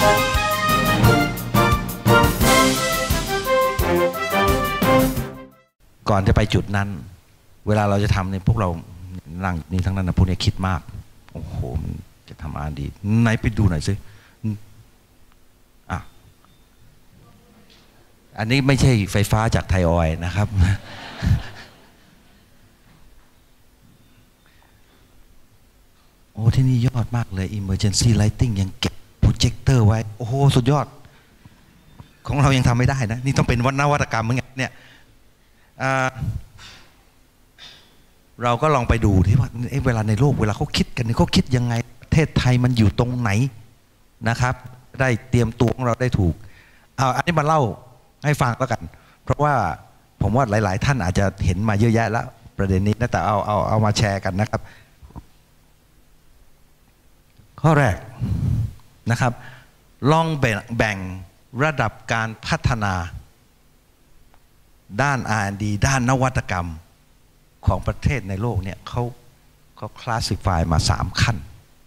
ก่อนจะไปจุดนั้นเวลาเราจะทำเนี่ยพวกเรานั่งนี่ทั้งนั้นนะพวกนี้คิดมากโอ้โหมันจะทำอะไรดีไหนไปดูหน่อยสิอันนี้ไม่ใช่ไฟฟ้าจากไทยออยล์นะครับโอ้ที่นี่ยอดมากเลย Emergency Lighting ยังเก็บโปรเจคเตอร์ไว้โอ้โหสุดยอดของเรายังทำไม่ได้นะนี่ต้องเป็นนวัตกรรมเหมือนกันเนี่ยเราก็ลองไปดูที่ว่าเวลาในโลกเวลาเขาคิดกันเขาคิดยังไงประเทศไทยมันอยู่ตรงไหนนะครับได้เตรียมตัวของเราได้ถูกอันนี้มาเล่าให้ฟังแล้วกันเพราะว่าผมว่าหลายๆท่านอาจจะเห็นมาเยอะแยะแล้วประเด็นนี้นะแต่เอามาแชร์กันนะครับข้อแรกนะครับลองแบ่งระดับการพัฒนาด้าน R&D ด้านนวัตกรรมของประเทศในโลกเนี่ยเขาคลาสสิฟายมา3 ขั้น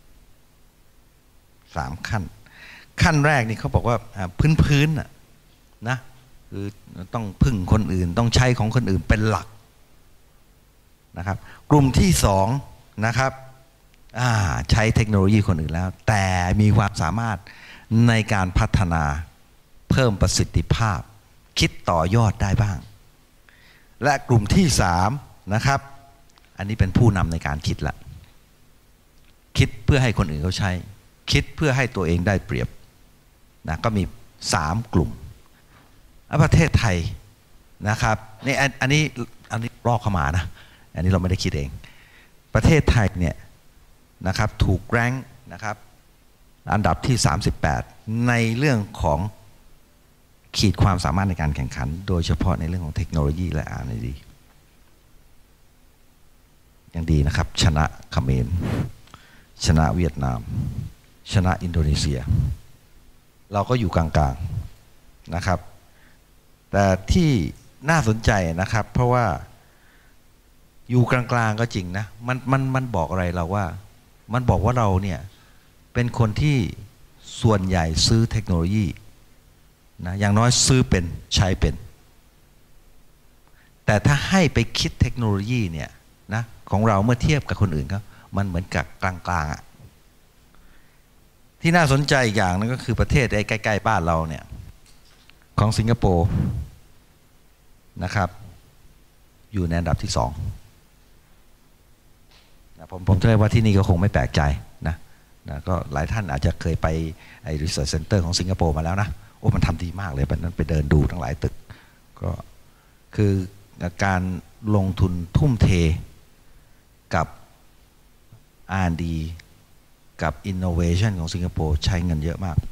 ขั้นแรกนี่เขาบอกว่าพื้นนะคือต้องพึ่งคนอื่นต้องใช้ของคนอื่นเป็นหลักนะครับกลุ่มที่2นะครับใช้เทคโนโลยีคนอื่นแล้วแต่มีความสามารถในการพัฒนาเพิ่มประสิทธิภาพคิดต่อยอดได้บ้างและกลุ่มที่3นะครับอันนี้เป็นผู้นำในการคิดละคิดเพื่อให้คนอื่นเขาใช้คิดเพื่อให้ตัวเองได้เปรียบนะก็มี3 กลุ่มประเทศไทยนะครับนี่อันนี้ลอกเข้ามานะอันนี้เราไม่ได้คิดเองประเทศไทยเนี่ยนะครับถูกแรงค์นะครับอันดับที่38ในเรื่องของขีดความสามารถในการแข่งขันโดยเฉพาะในเรื่องของเทคโนโลยีและ R&D ยังดีนะครับชนะเขมรชนะเวียดนามชนะอินโดนีเซียเราก็อยู่กลางๆนะครับแต่ที่น่าสนใจนะครับเพราะว่าอยู่กลางๆก็จริงนะมันบอกอะไรเราว่ามันบอกว่าเราเนี่ยเป็นคนที่ส่วนใหญ่ซื้อเทคโนโลยีนะอย่างน้อยซื้อเป็นใช้เป็นแต่ถ้าให้ไปคิดเทคโนโลยีเนี่ยนะของเราเมื่อเทียบกับคนอื่นก็มันเหมือนกับกลางๆที่น่าสนใจอีกอย่างนึงก็คือประเทศใกล้ๆบ้านเราเนี่ยของสิงคโปร์นะครับอยู่ในอันดับที่2นะผมเชื่อว่าที่นี่ก็คงไม่แปลกใจนะก็หลายท่านอาจจะเคยไปไอ้ Research Center ของสิงคโปร์มาแล้วนะโอ้มันทำดีมากเลยไปเดินดูทั้งหลายตึกก็คือการลงทุนทุ่มเทกับ R&D กับ Innovation ของสิงคโปร์ใช้เงินเยอะมาก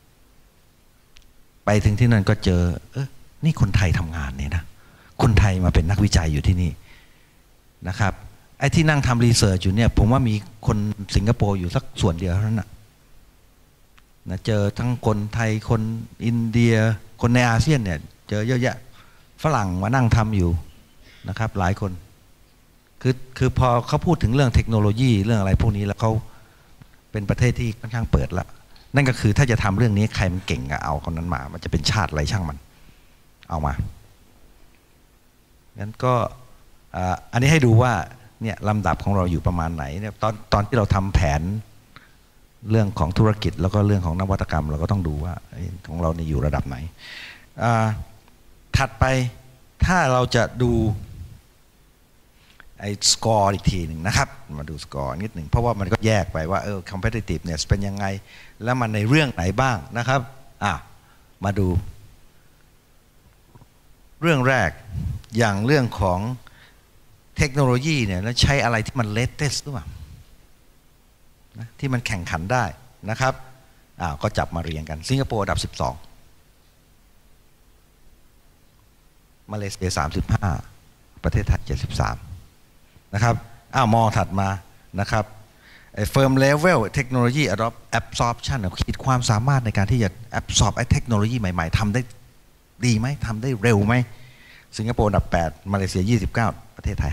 ไปถึงที่นั่นก็เจอนี่คนไทยทำงานเนี่ยนะคนไทยมาเป็นนักวิจัยอยู่ที่นี่นะครับไอ้ที่นั่งทำรีเสิร์ชอยู่เนี่ยผมว่ามีคนสิงคโปร์อยู่สักส่วนเดียวเท่านั้นนะเจอทั้งคนไทยคนอินเดียคนในอาเซียนเนี่ยเจอเยอะแยะฝรั่งมานั่งทำอยู่นะครับหลายคนคือพอเขาพูดถึงเรื่องเทคโนโลยีเรื่องอะไรพวกนี้แล้วเขาเป็นประเทศที่ค่อนข้างเปิดละนั่นก็คือถ้าจะทำเรื่องนี้ใครมันเก่งก็เอาคนนั้นมามันจะเป็นชาติอะไรช่างมันเอามางั้นก็อันนี้ให้ดูว่าเนี่ยลำดับของเราอยู่ประมาณไหนเนี่ยตอนที่เราทำแผนเรื่องของธุรกิจแล้วก็เรื่องของนวัตกรรมเราก็ต้องดูว่าของเราเนี่ยอยู่ระดับไหนถัดไปถ้าเราจะดูไอ้สกอร์อีกทีหนึ่งนะครับมาดูสกอร์นิดหนึ่งเพราะว่ามันก็แยกไปว่าcompetitiveness เป็นยังไงแล้วมันในเรื่องไหนบ้างนะครับมาดูเรื่องแรกอย่างเรื่องของเทคโนโลยีเนี่ยแล้วใช้อะไรที่มัน latest หรือเปล่านะที่มันแข่งขันได้นะครับก็จับมาเรียงกันสิงคโปร์อันดับ12มาเลเซีย35ประเทศไทย73นะครับมองถัดมานะครับfirm level technology absorption ขีดความสามารถในการที่จะ absorb ไอ้เทคโนโลยีใหม่ๆทำได้ดีไหมทำได้เร็วไหมสิงคโปร์อันดับ8มาเลเซีย29ประเทศไทย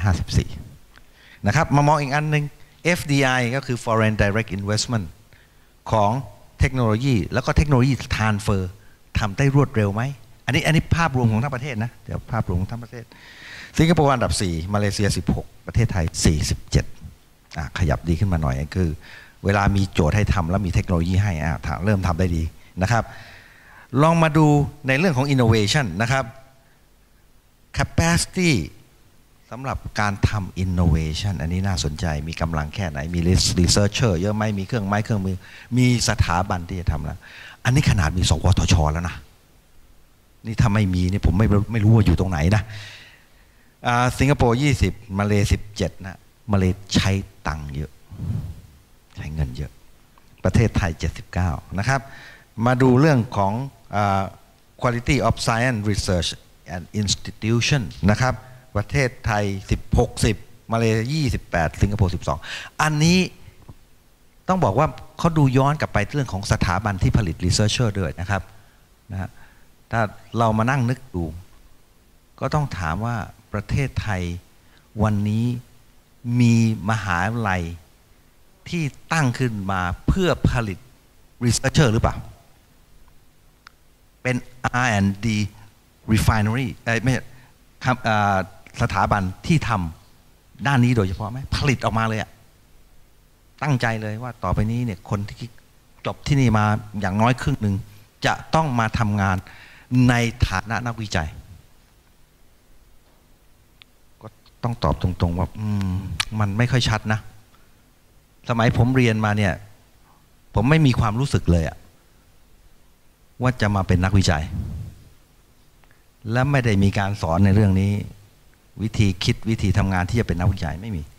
54นะครับมามองอีกอันหนึ่ง FDI ก็คือ foreign direct investment ของเทคโนโลยีแล้วก็เทคโนโลยีทรานสเฟอร์ทำได้รวดเร็วไหมอันนี้ภาพรวมของทั้งประเทศนะเดี๋ยวภาพรวมของทั้งประเทศสิงคโปร์อันดับ4มาเลเซีย16ประเทศไทย47ขยับดีขึ้นมาหน่อยคือเวลามีโจทย์ให้ทำแล้วมีเทคโนโลยีให้เริ่มทำได้ดีนะครับลองมาดูในเรื่องของ innovation นะครับ capacity สำหรับการทำ innovation อันนี้น่าสนใจมีกำลังแค่ไหนมี researcher เยอะไหมมีเครื่องไม้เครื่องมือมีสถาบันที่จะทำแล้วอันนี้ขนาดมีสวทช.แล้วนะนี่ถ้าไม่มีนี่ผมไม่รู้ว่าอยู่ตรงไหนนะสิงคโปร์20มาเล17นะมาเลใช้ตังค์เยอะใช้เงินเยอะประเทศไทย79นะครับมาดูเรื่องของquality of science research and institution นะครับประเทศไทย10มาเล28สิงคโปร์12อันนี้ต้องบอกว่าเขาดูย้อนกลับไปเรื่องของสถาบันที่ผลิต researcher ด้วยนะครับนะถ้าเรามานั่งนึกดูก็ต้องถามว่าประเทศไทยวันนี้มีมหาวิทยาลัยที่ตั้งขึ้นมาเพื่อผลิต researcher หรือเปล่าเป็น R&D refinery ไม่ใช่สถาบันที่ทำด้านนี้โดยเฉพาะไหมผลิตออกมาเลยตั้งใจเลยว่าต่อไปนี้เนี่ยคนที่จบที่นี่มาอย่างน้อยครึ่งหนึ่งจะต้องมาทำงานในฐานะนักวิจัยก็ต้องตอบตรงๆว่ามันไม่ค่อยชัดนะสมัยผมเรียนมาเนี่ยผมไม่มีความรู้สึกเลยว่าจะมาเป็นนักวิจัยและไม่ได้มีการสอนในเรื่องนี้วิธีคิดวิธีทำงานที่จะเป็นนักวิจัยไม่มี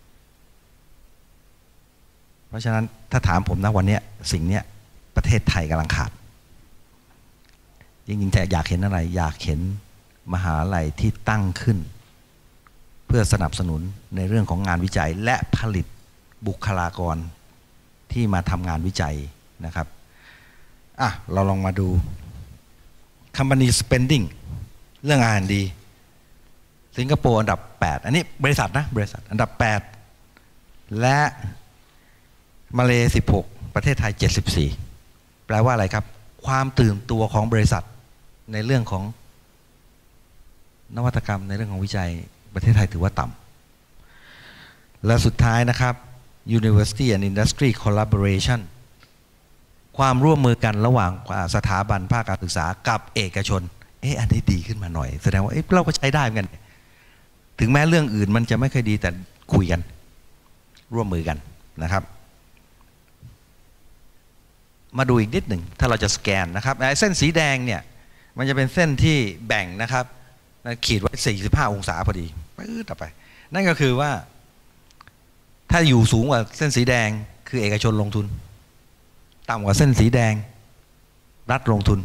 เพราะฉะนั้นถ้าถามผมนะวันนี้สิ่งนี้ประเทศไทยกำลังขาดจริงๆแต่อยากเห็นอะไรอยากเห็นมหาลัยที่ตั้งขึ้นเพื่อสนับสนุนในเรื่องของงานวิจัยและผลิตบุคลากรที่มาทำงานวิจัยนะครับเราลองมาดู company spending เรื่อง R&D สิงคโปร์อันดับ8อันนี้บริษัทอันดับ8และมาเล16ประเทศไทย74แปลว่าอะไรครับความตื่นตัวของบริษัทในเรื่องของนวัตกรรมในเรื่องของวิจัยประเทศไทยถือว่าต่ำและสุดท้ายนะครับ University and Industry Collaboration ความร่วมมือกันระหว่างสถาบันภาคการศึกษากับเอกชนอันนี้ดีขึ้นมาหน่อยแสดงว่าเราก็ใช้ได้เหมือนกันถึงแม้เรื่องอื่นมันจะไม่ค่อยดีแต่คุยกันร่วมมือกันนะครับมาดูอีกนิดหนึ่งถ้าเราจะสแกนนะครับเส้นสีแดงเนี่ยมันจะเป็นเส้นที่แบ่งนะครับขีดไว้45องศาพอดีปื๊ดต่อไปนั่นก็คือว่าถ้าอยู่สูงกว่าเส้นสีแดงคือเอกชนลงทุนต่ำกว่าเส้นสีแดงรัฐลงทุน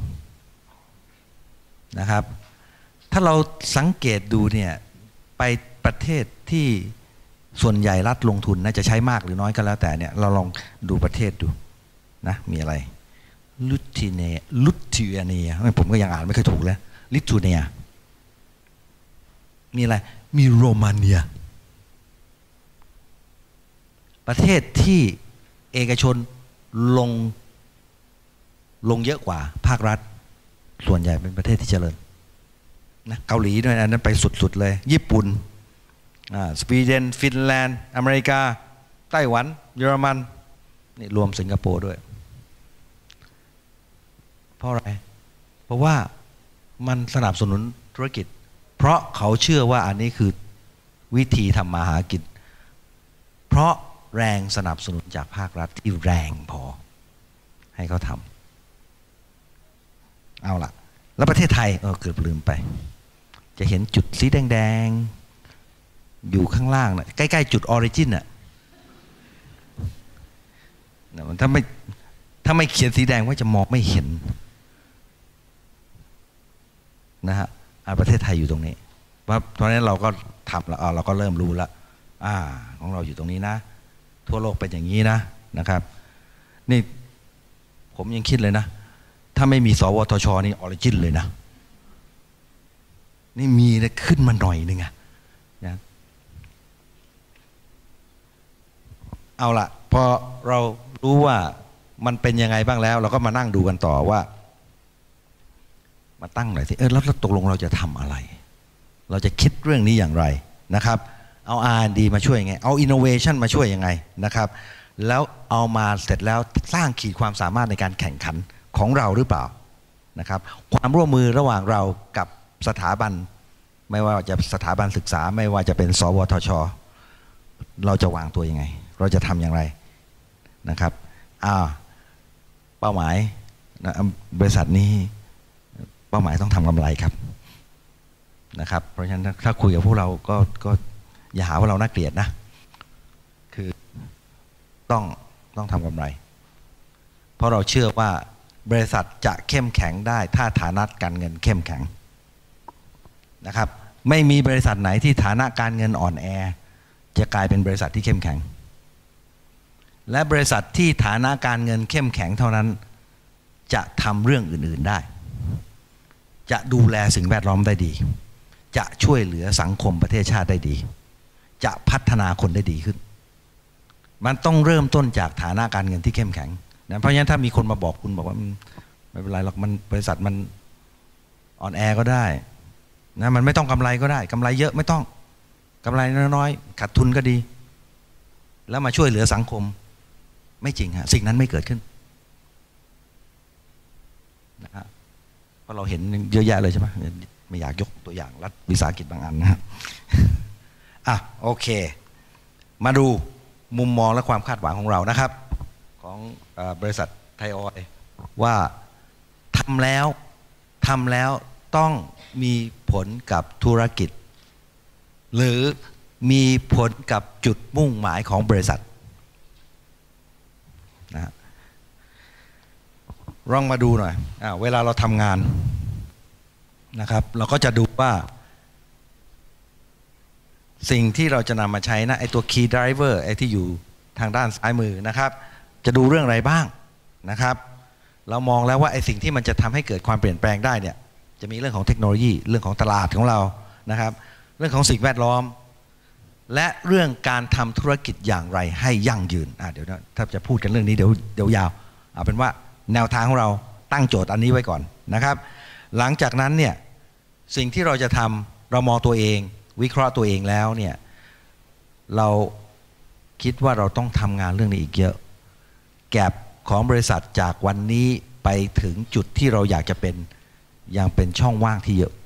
นะครับถ้าเราสังเกตดูเนี่ยไปประเทศที่ส่วนใหญ่รัฐลงทุนน่าจะใช้มากหรือน้อยก็แล้วแต่เนี่ยเราลองดูประเทศดูนะมีอะไรลิทัวเนียผมก็ยังอ่านไม่เคยถูกแล้วลิทัวเนียมีอะไรมีโรมาเนียประเทศที่เอกชนลงเยอะกว่าภาครัฐส่วนใหญ่เป็นประเทศที่เจริญนะเกาหลีด้วยอันนั้นไปสุดๆเลยญี่ปุ่นสวีเดนฟินแลนด์อเมริกาไต้หวันเยอรมันนี่รวมสิงคโปร์ด้วยเพราะอะไรเพราะว่ามันสนับสนุนธุรกิจเพราะเขาเชื่อว่าอันนี้คือวิธีทำมาหากินเพราะแรงสนับสนุนจากภาครัฐที่แรงพอให้เขาทำเอาล่ะแล้วประเทศไทยเกือบลืมไปจะเห็นจุดสีแดงๆอยู่ข้างล่างนะใกล้ๆจุดออริจินน่ะถ้าไม่เขียนสีแดงว่าจะมองไม่เห็นนะฮะประเทศไทยอยู่ตรงนี้เพราะฉะนั้นเราก็ทำแล้วเราก็เริ่มรู้แล้วของเราอยู่ตรงนี้นะทั่วโลกเป็นอย่างนี้นะครับนี่ผมยังคิดเลยนะถ้าไม่มีสวทชนี่ออริจินเลยนะนี่มีนะขึ้นมาหน่อยนึงนะเอาละพอเรารู้ว่ามันเป็นยังไงบ้างแล้วเราก็มานั่งดูกันต่อว่ามาตั้งหน่อยสิแล้วตกลงเราจะทำอะไรเราจะคิดเรื่องนี้อย่างไรนะครับเอา R&D มาช่วยยังไงเอา Innovation มาช่วยยังไงนะครับแล้วเอามาเสร็จแล้วสร้างขีดความสามารถในการแข่งขันของเราหรือเปล่านะครับความร่วมมือระหว่างเรากับสถาบันไม่ว่าจะสถาบันศึกษาไม่ว่าจะเป็นสวทช.เราจะวางตัวยังไงเราจะทำอย่างไรนะครับเป้าหมายบริษัทนี้เป้าหมายต้องทำกำไรครับนะครับเพราะฉะนั้นถ้าคุยกับพวกเราก็อย่าหาว่าเราน่าเกลียดนะคือต้องทำกำไรเพราะเราเชื่อว่าบริษัทจะเข้มแข็งได้ถ้าฐานะการเงินเข้มแข็งนะครับไม่มีบริษัทไหนที่ฐานะการเงินอ่อนแอจะกลายเป็นบริษัทที่เข้มแข็งและบริษัทที่ฐานะการเงินเข้มแข็งเท่านั้นจะทำเรื่องอื่นๆได้จะดูแลสิ่งแวดล้อมได้ดีจะช่วยเหลือสังคมประเทศชาติได้ดีจะพัฒนาคนได้ดีขึ้นมันต้องเริ่มต้นจากฐานะการเงินที่เข้มแข็งนะเพราะฉะนั้นถ้ามีคนมาบอกคุณบอกว่าไม่เป็นไรหรอกมันบริษัทมันอ่อนแอก็ได้นะมันไม่ต้องกำไรก็ได้กำไรเยอะไม่ต้องกำไรน้อยๆขาดทุนก็ดีแล้วมาช่วยเหลือสังคมไม่จริงฮะสิ่งนั้นไม่เกิดขึ้นนะฮะเพราะเราเห็นเยอะแยะเลยใช่ไหมไม่อยากยกตัวอย่างรัฐวิสาหกิจบางอันนะครับโอเคมาดูมุมมองและความคาดหวังของเรานะครับของบริษัทไทยออยล์ว่าทำแล้วต้องมีผลกับธุรกิจหรือมีผลกับจุดมุ่งหมายของบริษัทนะลองมาดูหน่อยเวลาเราทำงานนะครับเราก็จะดูว่าสิ่งที่เราจะนำมาใช้นะไอตัว key driver ไอที่อยู่ทางด้านซ้ายมือนะครับจะดูเรื่องอะไรบ้างนะครับเรามองแล้วว่าไอสิ่งที่มันจะทำให้เกิดความเปลี่ยนแปลงได้เนี่ยจะมีเรื่องของเทคโนโลยีเรื่องของตลาดของเรานะครับเรื่องของสิ่งแวดล้อมและเรื่องการทำธุรกิจอย่างไรให้ยั่งยืนเดี๋ยวถ้าจะพูดกันเรื่องนี้เดี๋ยวยาวเอาเป็นว่าแนวทางของเราตั้งโจทย์อันนี้ไว้ก่อนนะครับหลังจากนั้นเนี่ยสิ่งที่เราจะทำเรามองตัวเองวิเคราะห์ตัวเองแล้วเนี่ยเราคิดว่าเราต้องทำงานเรื่องนี้อีกเยอะแก็บของบริษัทจากวันนี้ไปถึงจุดที่เราอยากจะเป็นยังเป็นช่องว่างที่เยอะ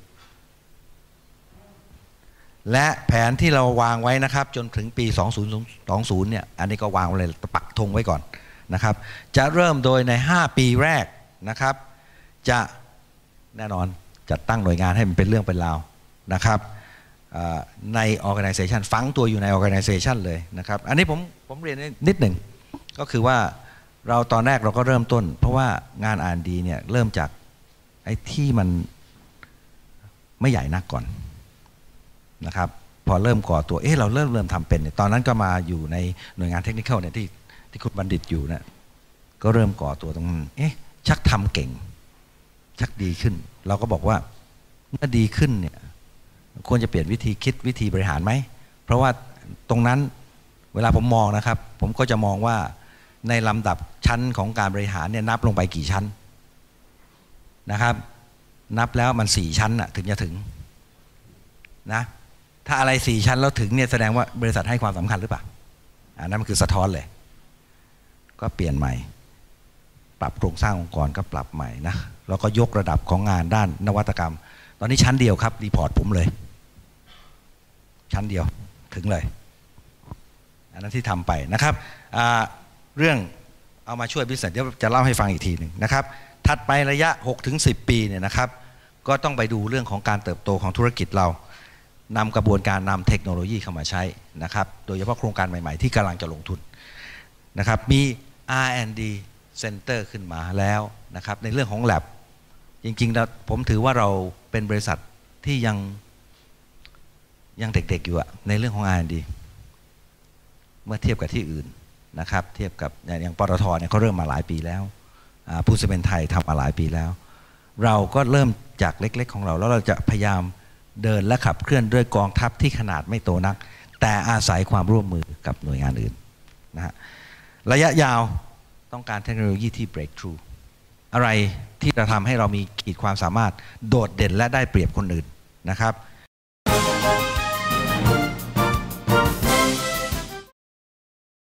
และแผนที่เราวางไว้นะครับจนถึงปี2020เนี่ยอันนี้ก็วางไว้เลยปักธงไว้ก่อนนะครับจะเริ่มโดยใน5ปีแรกนะครับจะแน่นอนจัดตั้งหน่วยงานให้มันเป็นเรื่องเป็นราวนะครับใน organization ฝังตัวอยู่ใน organization เลยนะครับอันนี้ผมเรียนนิดหนึ่งก็คือว่าเราตอนแรกเราก็เริ่มต้นเพราะว่างาน R&D เนี่ยเริ่มจากไอ้ที่มันไม่ใหญ่นักก่อนนะครับพอเริ่มก่อตัวเราเริ่มทำเป็นตอนนั้นก็มาอยู่ในหน่วยงานเทคนิคเนี่ยที่คุณบัณฑิตอยู่นะก็เริ่มก่อตัวตรงนั้นชักทำเก่งชักดีขึ้นเราก็บอกว่าเมื่อดีขึ้นเนี่ยควรจะเปลี่ยนวิธีคิดวิธีบริหารไหมเพราะว่าตรงนั้นเวลาผมมองนะครับผมก็จะมองว่าในลำดับชั้นของการบริหารเนี่ยนับลงไปกี่ชั้นนะครับนับแล้วมัน4ชั้นถึงจะถึงนะถ้าอะไร4ชั้นแล้วถึงเนี่ยแสดงว่าบริษัทให้ความสำคัญหรือเปล่านั่นมันคือสะท้อนเลยก็เปลี่ยนใหม่ปรับโครงสร้างองค์กรก็ปรับใหม่นะแล้วก็ยกระดับของงานด้านนวัตกรรมตอนนี้ชั้นเดียวครับรีพอร์ตผมเลยชั้นเดียวถึงเลยอันนั้นที่ทำไปนะครับเรื่องเอามาช่วยบิสเนสเดี๋ยวจะเล่าให้ฟังอีกทีหนึ่งนะครับถัดไประยะ 6-10 ปีเนี่ยนะครับก็ต้องไปดูเรื่องของการเติบโตของธุรกิจเรานำกระบวนการนำเทคโนโลยีเข้ามาใช้นะครับโดยเฉพาะโครงการใหม่ๆที่กำลังจะลงทุนนะครับมี R&D Center ขึ้นมาแล้วนะครับในเรื่องของ Lab จริงๆแล้วผมถือว่าเราเป็นบริษัทที่ยังเด็กๆอยู่ในเรื่องของ R&D เมื่อเทียบกับที่อื่นนะครับเทียบกับอย่างปตทเนี่ยเขาเริ่มมาหลายปีแล้วปูนซีเมนต์ไทยทำมาหลายปีแล้วเราก็เริ่มจากเล็กๆของเราแล้วเราจะพยายามเดินและขับเคลื่อนด้วยกองทัพที่ขนาดไม่โตนักแต่อาศัยความร่วมมือกับหน่วยงานอื่นนะฮะระยะยาวต้องการเทคโนโลยีที่ breakthrough อะไรที่จะทำให้เรามีขีดความสามารถโดดเด่นและได้เปรียบคนอื่นนะครับ